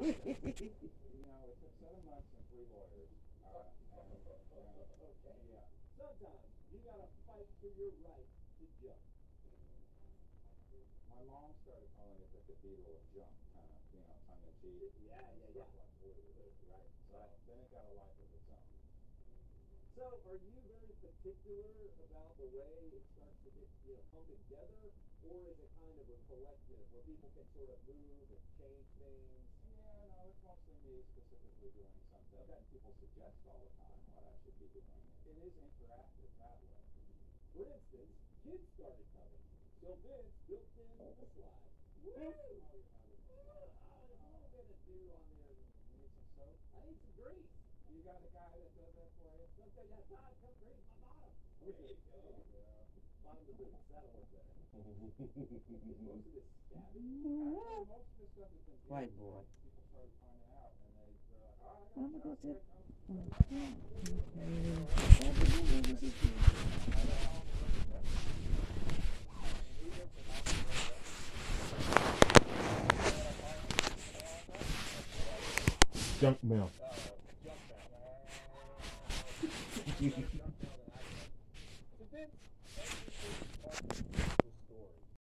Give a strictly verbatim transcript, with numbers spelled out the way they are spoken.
know, it took seven months and three lawyers. Uh, and, and, okay. Yeah. Sometimes you gotta fight for your right to jump. My mom started calling it the Cathedral of Junk, kind of, you know, tongue in cheek. Yeah, yeah, yeah. Like Right, so right. then it got a life of its own. So, are you very particular about the way it starts to get, you know, come together, or is it kind of a collective where people can sort of move and change things? Yeah, no, it's mostly me specifically doing something. Okay. People suggest all the time what I should be doing. It is interactive that way. For instance, kids started coming. So Vince built in the slide. Woo! Oh, you're having oh, there's a little bit of dew on there. You need some soap? I need some grease. You got a guy that does that for you? Okay, yeah, Todd, come grease my bottom. There you go. Bottom of the boots. That'll work better. Is most of this scabby? Actually, most of this stuff has been White good. boy. People started finding out, and they, they're like, oh, I got I'm a gonna job. go Junk mail. Uh, junk mail.